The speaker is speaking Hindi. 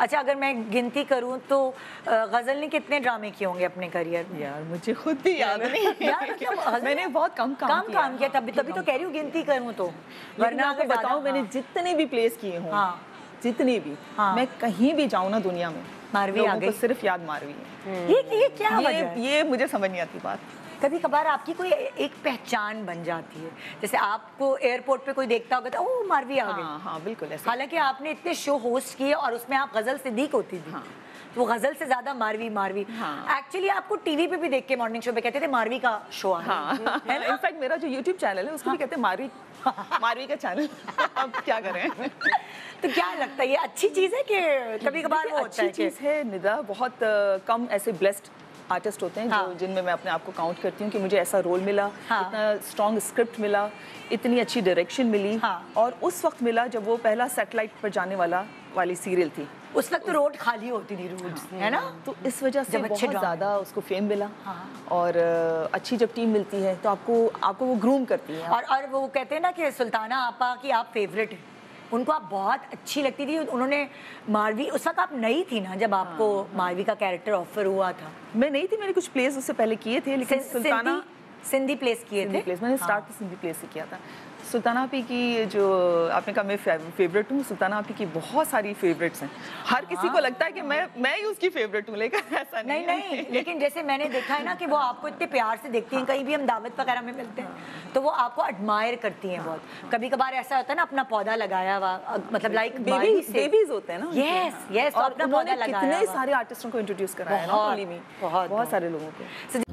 अच्छा, अगर मैं गिनती करूं तो गजल ने कितने ड्रामे किए होंगे अपने करियर में? यार मुझे खुद भी याद नहीं यार मैंने बहुत कम काम किया, तभी तो कह रही हूँ गिनती करूं तो। वरना आपको बताऊं, मैंने जितने भी प्लेस किए हों, जितने भी, मैं कहीं भी जाऊं ना दुनिया में, मारवी आ गई, सिर्फ याद मारवी है। ये क्या वजह है? ये मुझे समझ नहीं आती बात। कभी कभार आपकी कोई एक पहचान बन जाती है, जैसे आपको एयरपोर्ट पे कोई देखता होगा तो ओह मारवी आ गई। हाँ बिल्कुल ऐसा। हालांकि आपने इतने शो होस्ट किए और उसमें आप गजल सिद्दीक होती थी, तो वो गजल से ज्यादा मारवी एक्चुअली आपको टीवी पे भी देख के मॉर्निंग शो पे कहते थे मारवी का शो आ रहा है ना। इनफैक्ट मेरा जो यूट्यूब चैनल है उसको भी कहते हैं मारवी का चैनल। अब क्या करें। तो क्या लगता है ये अच्छी चीज है कि कभी कभार वो होता है? अच्छी चीज है निदा, बहुत कम ऐसे ब्लेस्ड आर्टिस्ट होते हैं जो जिनमें मैं अपने आप को काउंट करती हूँ कि मुझे ऐसा रोल मिला, इतना स्ट्रॉन्ग स्क्रिप्ट मिला, इतनी अच्छी डायरेक्शन मिली, और उस वक्त मिला जब वो पहला सैटेलाइट पर जाने वाली सीरियल थी। उस वक्त रोड खाली होती थी, रोड है ना, तो इस वजह से बहुत ज़्यादा उसको फेम मिला। और अच्छी जब टीम मिलती है तो आपको वो ग्रूम करती है। और वो कहते हैं ना कि सुल्ताना आपा की आप फेवरेट हैं, उनको आप बहुत अच्छी लगती थी। उन्होंने मारवी, उस वक्त आप नई थी ना जब आपको मारवी का कैरेक्टर ऑफर हुआ था? मैं नई थी, मैंने कुछ प्लेस उससे पहले किए थे, लेकिन सुल्ताना सिंधी प्लेस किए थे। मैंने स्टार्ट तो सिंधी प्लेस से किया था। सुल्ताना आपी की जो आपने कहा मैं फेवरेट हूँ, सुल्ताना आपी की बहुत सारी फेवरेट्स हैं। हर किसी को लगता है कि मैं ही उसकी फेवरेट हूँ, लेकिन ऐसा नहीं। लेकिन जैसे मैंने देखा है ना कि वो आपको इतने प्यार से देखती हैं, कहीं भी हम दावत वगैरह में मिलते हैं तो वो आपको एडमायर करती हैं बहुत। कभी कभार ऐसा होता है ना, अपना पौधा लगाया हुआ, मतलब लाइक बेबीज होते हैं ना। यस, और अपना पौधा लगाया। कितने सारे आर्टिस्टों को इंट्रोड्यूस कराया है ना, बहुत सारे लोगों को।